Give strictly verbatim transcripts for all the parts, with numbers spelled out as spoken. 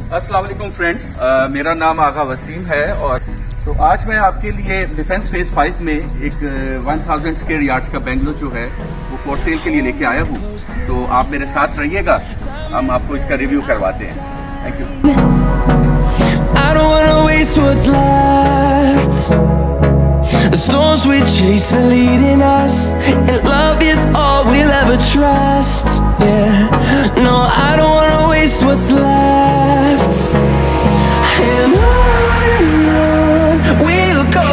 अस्सलाम वालेकुम फ्रेंड्स, मेरा नाम आगा वसीम है और तो आज मैं आपके लिए डिफेंस फेज फाइव में एक वन थाउजेंड स्क्वायर यार्ड्स का बेंगलो जो है वो फॉर सेल के लिए लेके आया हूँ। तो आप मेरे साथ रहिएगा, हम आपको इसका रिव्यू करवाते हैं। Thank you. I don't wanna waste what's left. The storms we chase are leading us, and love is all we'll ever trust. Yeah, no, I don't wanna waste what's left. And on we'll go,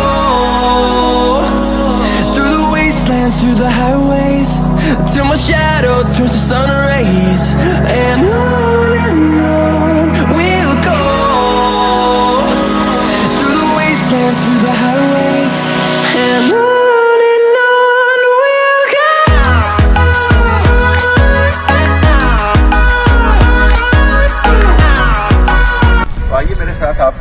through the wastelands, through the highways, till my shadow turns to sun rays. And on and on we'll go, through the wastelands, through the highways, and on. आइए मेरे साथ आप।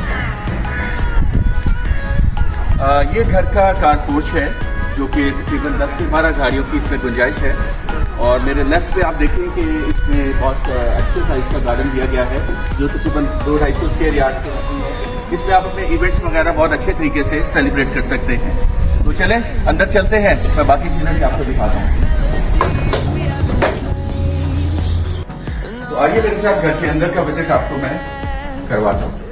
आ, ये घर का car porch है जो कि तकरीबन दस से बारह गाड़ियों की इसमें गुंजाइश है। और मेरे लेफ्ट पे आप देखें कि इसमें बहुत अच्छे साइज का गार्डन दिया गया है जो तकरीबन दो ढाई सौ स्क्वायर यार्ड के है। इसमें आप अपने इवेंट्स वगैरह बहुत अच्छे तरीके से सेलिब्रेट कर सकते हैं। तो चलें अंदर चलते हैं, मैं बाकी चीज़ें भी आपको दिखाता हूँ। तो आइए मेरे साथ घर के अंदर का विजिट आपको मैं करवाता हूँ।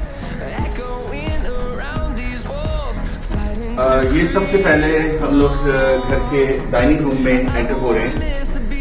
ये सबसे पहले हम लोग घर के डाइनिंग रूम में एंटर हो रहे हैं।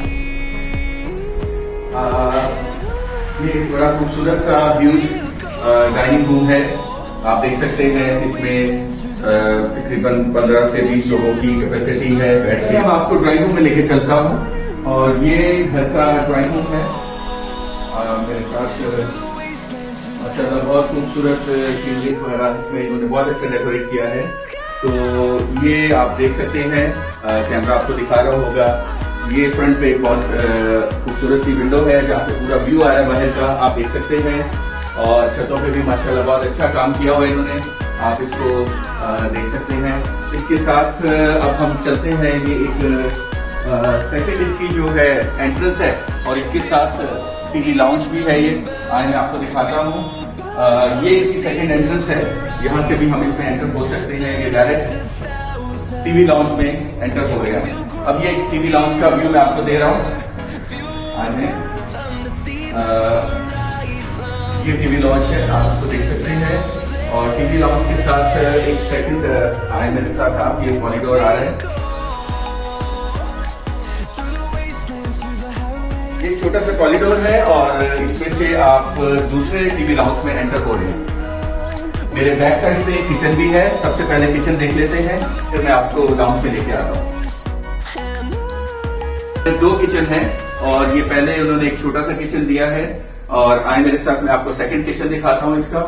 आ, ये एक बड़ा खूबसूरत सा ह्यूज डाइनिंग रूम है, आप देख सकते हैं। इसमें तकरीबन पंद्रह से बीस लोगों की कैपेसिटी है बैठ के। मैं आपको ड्राइंग रूम में लेके चलता हूँ और ये घर का ड्राइंग रूम है। आ, मेरे साथ माशाल्लाह बहुत खूबसूरत सीनरीज वगैरह इसमें इन्होंने बहुत अच्छा डेकोरेट किया है। तो ये आप देख सकते हैं, कैमरा आपको दिखा रहा होगा। ये फ्रंट पे एक बहुत खूबसूरत सी विंडो है जहाँ से पूरा व्यू आ रहा है बाहर का, आप देख सकते हैं। और छतों पे भी माशाल्लाह बहुत अच्छा काम किया हुआ है इन्होंने, आप इसको देख सकते हैं। इसके साथ अब हम चलते हैं, ये एक सेकेंड इसकी जो है एंट्रेंस है और इसके साथ टीवी लाउंज भी है। ये आज मैं आपको दिखाता हूँ। ये इसकी सेकंड एंट्रेंस है, यहाँ से भी हम इसमें एंटर हो सकते हैं। ये डायरेक्ट टीवी लाउंज में एंटर हो गया। अब ये टीवी लाउंज का व्यू मैं आपको दे रहा हूँ। आज ये टीवी लाउंज है, आप इसको देख सकते हैं। और टीवी लाउंज के साथ एक सेकंड आए मेरे साथ आप, ये कॉरिडोर आ रहा है। ये छोटा सा कॉरिडोर है और इसमें से आप दूसरे टीवी लाउंज में एंटर हो रहे हैं। मेरे बैक साइड पे किचन भी है, सबसे पहले किचन देख लेते हैं, फिर मैं आपको लाउंज में लेके आता हूँ। दो किचन है और ये पहले उन्होंने एक छोटा सा किचन दिया है और आए मेरे साथ मैं आपको सेकंड किचन दिखाता हूँ इसका।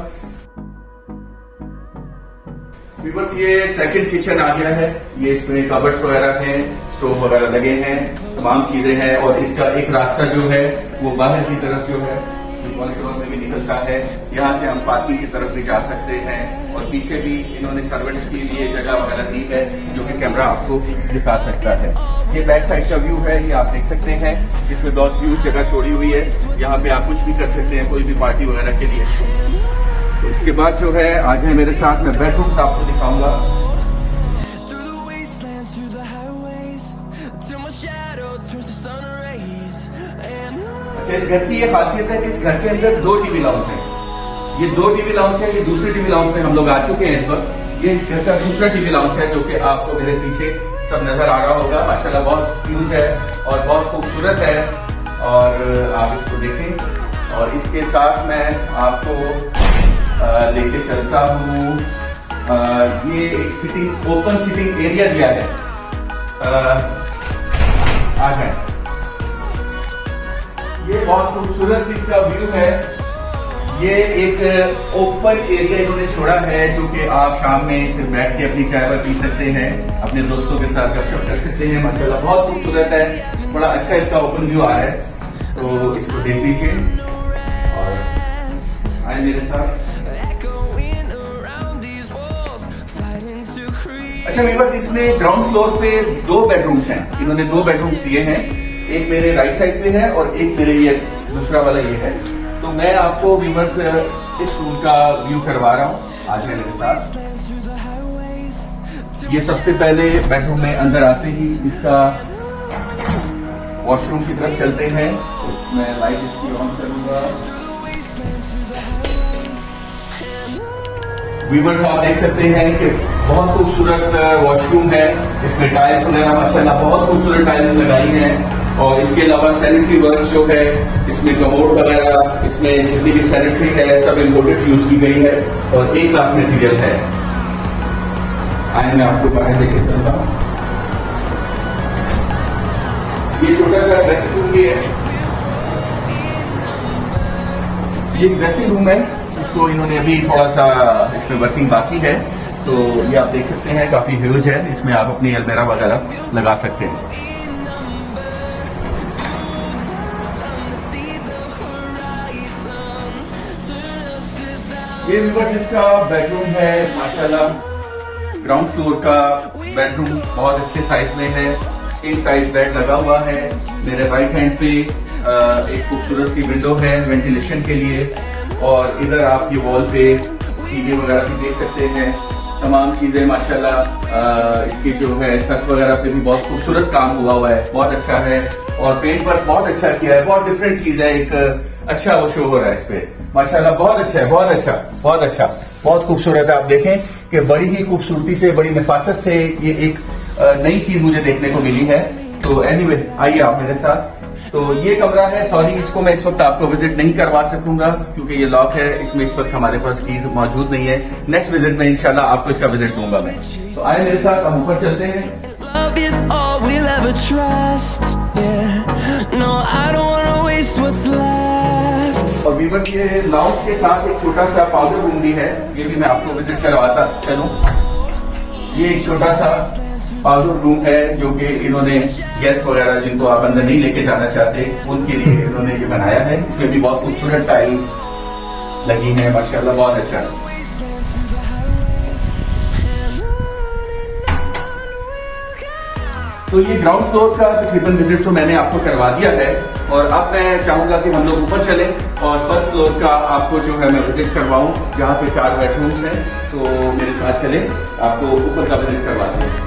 बस ये सेकंड किचन आ गया है। ये इसमें कबर्ड्स वगैरह हैं, स्टोव वगैरह लगे हैं, तमाम चीजें हैं। और इसका एक रास्ता जो है वो बाहर की तरफ जो है कॉरिडोर में भी निकलता है। यहाँ से हम पार्किंग की तरफ भी जा सकते हैं और पीछे भी इन्होंने सर्वेंट्स के लिए जगह वगैरह दी है जो कि कैमरा आपको दिखा सकता है। ये बैक साइड का व्यू है, ये आप देख सकते हैं। इसमें बहुत ह्यूज जगह छोड़ी हुई है, यहाँ पे आप कुछ भी कर सकते हैं कोई भी पार्टी वगैरह के लिए। तो इसके बाद जो है आज है मेरे साथ, मैं बेडरूम आपको दिखाऊंगा। अच्छा, इस घर की ये खासियत है कि इस घर के अंदर दो टीवी लाउंज है। ये दो टीवी लाउंज है, ये दूसरे टीवी लाउंज में हम लोग आ चुके हैं इस वक्त। ये इस घर का दूसरा टीवी लाउंज है जो कि आपको मेरे पीछे सब नजर आ रहा होगा। माशाल्लाह बहुत ह्यूज है और बहुत खूबसूरत है और आप इसको देखें। और इसके साथ मैं आपको लेके चलता हूँ। ये एक सिटिंग ओपन सिटिंग एरिया दिया है। आ जाए, ये बहुत खूबसूरत इसका व्यू है। ये एक ओपन एरिया इन्होंने छोड़ा है जो कि आप शाम में इसे बैठ के अपनी चाय पी सकते हैं, अपने दोस्तों के साथ गपशप कर सकते हैं। माशाल्लाह बहुत खूबसूरत है, बड़ा अच्छा इसका ओपन व्यू आ रहा है। तो इसको देख लीजिए और आए मेरे साथ। अच्छा मेरे पास इसमें ग्राउंड फ्लोर पे दो बेडरूम्स हैं, इन्होंने दो बेडरूम्स दिए हैं। एक मेरे राइट साइड पे है और एक मेरे ये दूसरा वाला ये है। तो मैं आपको व्यूअर्स इस रूम का व्यू करवा रहा हूँ आज मेरे साथ। ये सबसे पहले बेडरूम में अंदर आते ही इसका वॉशरूम की तरफ चलते हैं। मैं लाइट इसकी ऑन करूंगा। व्यूअर्स आप देख सकते हैं कि बहुत खूबसूरत वॉशरूम है। इसमें टाइल्स वगैरह माशाल्लाह बहुत खूबसूरत टाइल्स लगाई हैं और इसके अलावा सैनिटरी वर्क जो है, इसमें कमोड वगैरह, इसमें जितनी भी सैनिटरी है सब इम्पोर्टेड यूज की गई है और एक क्लास मटेरियल है। आए मैं आपको बाहर देखे चलता हूँ। ये छोटा सा ड्रेसिंग रूम भी है। ये ड्रेसिंग रूम है, इसको इन्होंने अभी थोड़ा सा इसमें वर्किंग बाकी है, तो ये आप देख सकते हैं काफी ह्यूज है। इसमें आप अपनी अलमीरा वगैरह लगा सकते हैं। ये व्यूअर्स इसका बेडरूम है माशाल्लाह। ग्राउंड फ्लोर का बेडरूम बहुत अच्छे साइज में है। एक साइज बेड लगा हुआ है। मेरे राइट हैंड पे एक खूबसूरत सी विंडो है वेंटिलेशन के लिए और इधर आप ये वॉल पे टीवी वगैरह भी देख सकते हैं। तमाम चीजें माशाल्लाह इसकी जो है छत वगैरह पे भी बहुत खूबसूरत काम हुआ हुआ है, बहुत अच्छा है और पेंट वर्क बहुत अच्छा किया है। बहुत डिफरेंट चीज है, एक अच्छा वो शो हो रहा है इस पे माशाल्लाह। बहुत अच्छा है, बहुत अच्छा, बहुत अच्छा, बहुत खूबसूरत है। आप देखें कि बड़ी ही खूबसूरती से, बड़ी नफासत से ये एक नई चीज मुझे देखने को मिली है। तो एनीवे आइए आप मेरे साथ। तो ये कमरा है, सॉरी इसको मैं इस वक्त आपको विजिट नहीं करवा सकूंगा क्योंकि ये लॉक है। इसमें इस वक्त हमारे पास कीज मौजूद नहीं है। नेक्स्ट विजिट में इंशाल्लाह आपको इसका विजिट दूंगा मैं। तो आए मेरे साथ, हम ऊपर चलते हैं। Love is all we'll ever trust. Yeah. No, I don't wanna waste what's left. और व्यूअर्स ये लाउंज के साथ एक छोटा सा पाउडर रूम भी है, ये भी मैं आपको विजिट करवाता चलूं। ये एक छोटा सा पाउडर रूम है जो कि इन्होंने गेस्ट वगैरह जिनको आप अंदर नहीं लेके जाना चाहते उनके लिए इन्होंने ये बनाया है। इसमें भी बहुत खूबसूरत टाइल लगी है माशाल्लाह, बहुत अच्छा है। तो ये ग्राउंड फ्लोर का तकरीबन विजिट तो मैंने आपको करवा दिया है और अब मैं चाहूंगा कि हम लोग ऊपर चलें और फर्स्ट फ्लोर का आपको जो है मैं विजिट करवाऊं जहां पे चार बेडरूम्स हैं। तो मेरे साथ चलें, आपको ऊपर का विजिट करवाते हैं।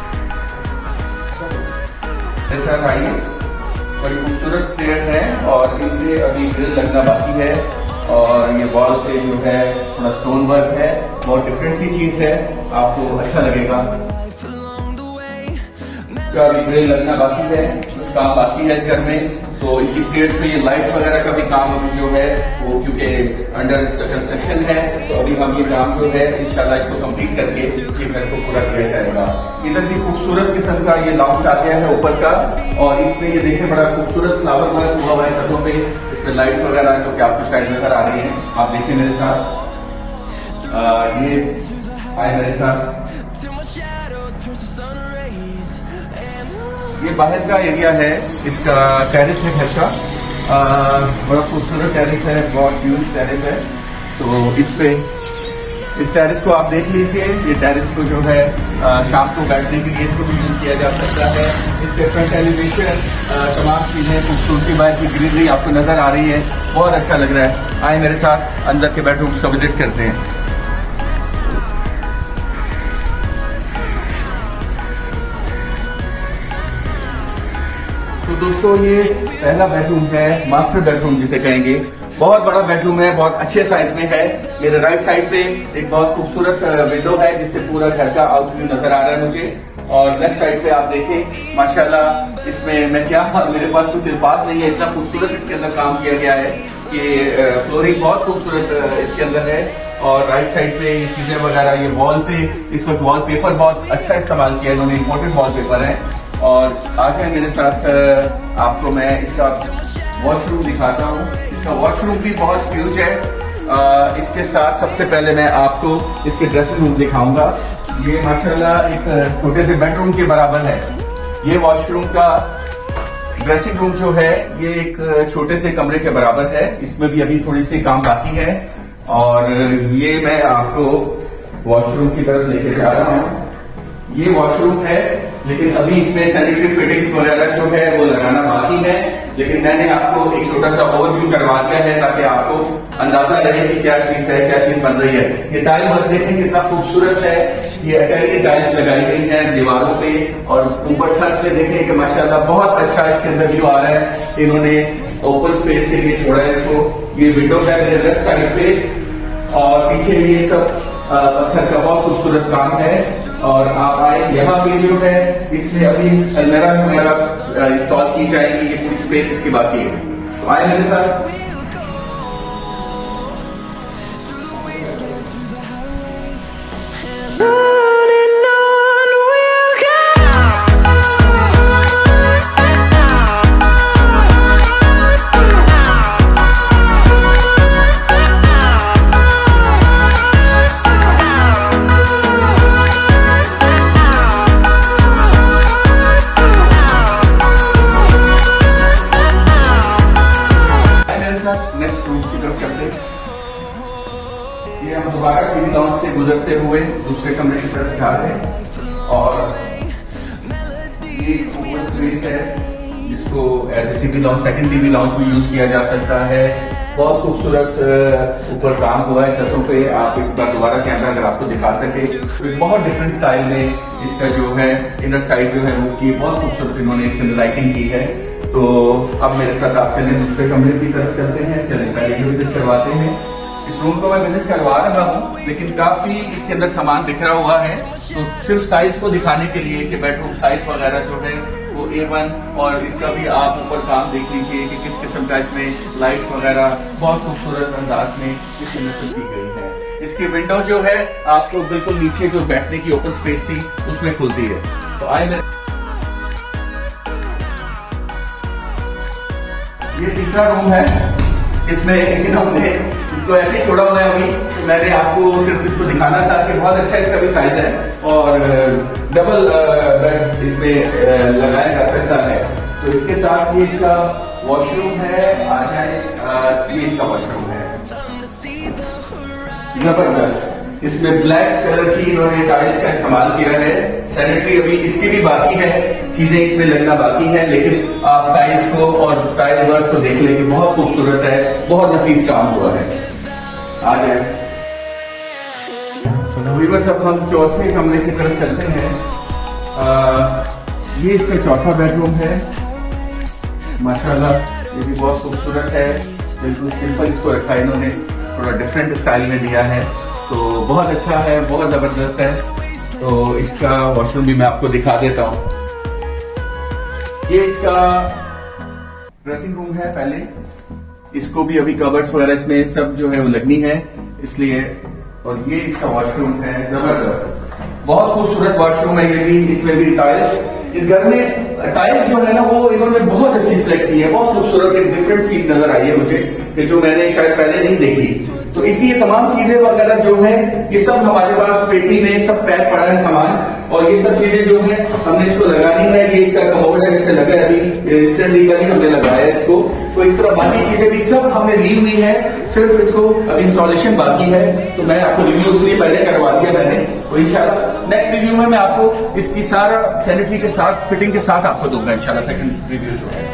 मेरे साथ आइए। बड़ी खूबसूरत स्टेयर्स हैं और इनके अभी ग्रिल लगना बाकी है और ये वॉल पे जो है थोड़ा स्टोन वर्क है, बहुत डिफरेंट सी चीज है, आपको अच्छा लगेगा। का भी ग्रिल लगना बाकी है, कुछ काम बाकी है इस घर में। तो इसकी स्टेयर्स पे ये लाइट्स वगैरह का भी काम अभी जो है वो क्योंकि अंडर इसका कंस्ट्रक्शन है, तो अभी हम ये काम जो है इंशाल्लाह इसको कंप्लीट करके ये घर को पूरा किया जाएगा। इधर भी खूबसूरत किस्म का ये लाउंज आ गया है ऊपर का और इसमें ये देखें बड़ा खूबसूरत फ्लावर वर्क हुआ हुआ है छतों पे। इसमें लाइट्स वगैरह जो कि आपको शायद नजर आ रही है, आप देखें मेरे साथ। आ, ये आए मेरे साथ। ये बाहर का एरिया है, इसका टेरेस है घर का। बड़ा खूबसूरत टेरेस है, बहुत ह्यूज टेरेस है। तो इस पे इस टेरेस को आप देख लीजिए। ये टेरेस को जो है आ, शाम को बैठने के लिए इसको भी यूज किया जा सकता है। इसके फ्रंट एलिवेशन तमाम चीजें खूबसूरती, बाहर की ग्रीनरी आपको नजर आ रही है, बहुत अच्छा लग रहा है। आए मेरे साथ अंदर के बेडरूम्स का विजिट करते हैं। तो दोस्तों ये पहला बेडरूम है, मास्टर बेडरूम जिसे कहेंगे। बहुत बड़ा बेडरूम है, बहुत अच्छे साइज में है। मेरे राइट साइड पे एक बहुत खूबसूरत विंडो है जिससे पूरा घर का आउटव्यू नजर आ रहा है मुझे। और लेफ्ट साइड पे आप देखें माशाल्लाह, इसमें मैं क्या मेरे पास कुछ अल्फाज नहीं है, इतना खूबसूरत इसके अंदर काम किया गया है कि फ्लोरिंग बहुत खूबसूरत इसके अंदर है। और राइट साइड पे ये चीजें वगैरह, ये वॉल पे इस वक्त वॉल पेपर बहुत अच्छा इस्तेमाल किया इन्होंने, इम्पोर्टेड वॉल पेपर है। और आज है मेरे साथ, आपको मैं इसका वॉशरूम दिखाता हूँ। इसका वॉशरूम भी बहुत ह्यूज है। आ, इसके साथ सबसे पहले मैं आपको इसके ड्रेसिंग रूम दिखाऊंगा। ये माशाल्लाह एक छोटे से बेडरूम के बराबर है। ये वॉशरूम का ड्रेसिंग रूम जो है ये एक छोटे से कमरे के बराबर है। इसमें भी अभी थोड़ी सी काम बाकी है और ये मैं आपको वॉशरूम की तरफ लेके जा रहा हूँ। ये वॉशरूम है लेकिन अभी इसमें सैनिटरी फिटिंग्स वगैरह जो है वो लगाना बाकी है, लेकिन मैंने आपको एक छोटा सा ओवरव्यू करवा दिया है ताकि आपको अंदाजा रहे कि क्या चीज है, क्या चीज बन रही है। ये टाइल मत देखें कितना खूबसूरत है, ये अटैलियन टाइल्स लगाई गई है दीवारों पे, और ऊपर छत से देखें कि माशाल्लाह बहुत अच्छा इसके अंदर व्यू आ रहा है। इन्होंने ओपन स्पेस के लिए छोड़ा है इसको। ये विंडो है मेरे लेफ्ट साइड पे, और पीछे ये सब पत्थर का बहुत खूबसूरत काम है। और आप आए यहाँ पे जो है इसमें अभी अलमीरा वगैरह इंस्टॉल की जाएगी, ये पूरी स्पेस इसकी बाकी है। तो आए मेरे साथ। नेक्स्ट रूम की तरफ चलते हैं। ये हम दोबारा टीवी लॉन्च से गुजरते हुए दूसरे कमरे की तरफ जा रहे हैं, और ये ओपन स्पेस है जिसको as a TV lounge, second TV lounge में यूज किया जा सकता है। बहुत खूबसूरत ऊपर काम हुआ है छतों पे। आप एक बार दोबारा कैमरा अगर आपको दिखा सके तो बहुत डिफरेंट स्टाइल में इसका जो है इनर साइड जो है उसकी बहुत खूबसूरत इन्होंने इसके अंदर लाइटिंग की है। तो अब मेरे साथ आप चलें दूसरे कमरे की तरफ चलते हैं। चलें पहले ये विजिट करवाते हैं। इस रूम को मैं विजिट करवा रहा हूँ, लेकिन काफी इसके अंदर सामान बिखरा हुआ है। तो सिर्फ साइज को दिखाने के लिए कि बेडरूम साइज वगैरह जो है वो ए वन, और इसका भी आप ऊपर काम देख लीजिए कि किस किस्म का इसमें लाइट्स वगैरह बहुत खूबसूरत अंदाज में इसकी नस्ल की गई है। इसकी विंडो जो है आपको बिल्कुल नीचे जो बैठने की ओपन स्पेस थी उसमें खुलती है। तो आए मेरे ये तीसरा रूम है। इसमें हमने इसको ऐसे ही छोड़ा हुआ है अभी, तो मैंने आपको सिर्फ इसको दिखाना था कि बहुत अच्छा इसका भी साइज है, और डबल बेड इसमें लगाया जा सकता है। तो इसके साथ ये इसका वॉशरूम है। आ जाए, ये इसका वॉशरूम है, जबरदस्त। इसमें ब्लैक कलर की इन्होंने टाइल्स का इस्तेमाल किया है। सैनिटरी अभी इसकी भी बाकी है, चीजें इसमें लगना बाकी है, लेकिन आप साइज को और स्टाइल वर्क को देख लें कि बहुत खूबसूरत है, बहुत नफीस काम हुआ है। आ जाए तो व्यूअर्स, अब हम चौथे कमरे की तरफ चलते हैं। आ, ये इसका चौथा बेडरूम है। माशाल्लाह ये भी बहुत खूबसूरत है, बिल्कुल सिंपल इसको रखा है इन्होंने, थोड़ा डिफरेंट स्टाइल में दिया है, तो बहुत अच्छा है, बहुत जबरदस्त है। तो इसका वॉशरूम भी मैं आपको दिखा देता हूँ। ये इसका ड्रेसिंग रूम है। पहले इसको भी अभी कवर्स वगैरह इसमें सब जो है वो लगनी है इसलिए, और ये इसका वॉशरूम है, जबरदस्त बहुत खूबसूरत वॉशरूम है। ये भी, इसमें भी टाइल्स, इस घर में टाइल्स जो है ना वो इन्होंने बहुत अच्छी सिलेक्ट की है, बहुत खूबसूरत एक डिफरेंट चीज नजर आई है मुझे कि जो मैंने शायद पहले नहीं देखी। तो इसकी ये तमाम चीजें वगैरह जो है ये सब हमारे पास पेटी में सब पैक पड़ा है सामान, और ये सब चीजें जो है हमने इसको लगानी है। ये इसका कमोड है जैसे लगा है, अभी रिसेंटली वाली हमने लगाया है इसको। तो इस तरह बाकी चीजें भी सब हमने ली हुई है, सिर्फ इसको अभी इंस्टॉलेशन बाकी है। तो मैं आपको रिव्यू इसलिए पहले करवा दिया मैंने, तो इंशाल्लाह नेक्स्ट रिव्यू में मैं आपको इसकी सारा सैनिटरी के साथ, फिटिंग के साथ आपको दूंगा इंशाल्लाह सेकंड रिव्यू जो है।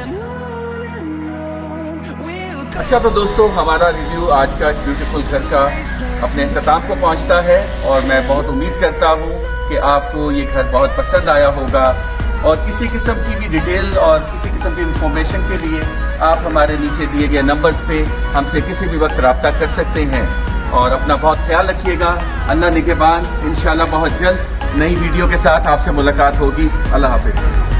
अच्छा तो दोस्तों, हमारा रिव्यू आज का इस ब्यूटीफुल घर का अपने अख्ताम को पहुंचता है, और मैं बहुत उम्मीद करता हूं कि आपको ये घर बहुत पसंद आया होगा। और किसी किस्म की भी डिटेल और किसी किस्म की इंफॉर्मेशन के लिए आप हमारे नीचे दिए गए नंबर्स पे हमसे किसी भी वक्त रब्ता कर सकते हैं। और अपना बहुत ख्याल रखिएगा। अल्लाह निगहबान। इंशाल्लाह बहुत जल्द नई वीडियो के साथ आपसे मुलाकात होगी। अल्लाह हाफिज।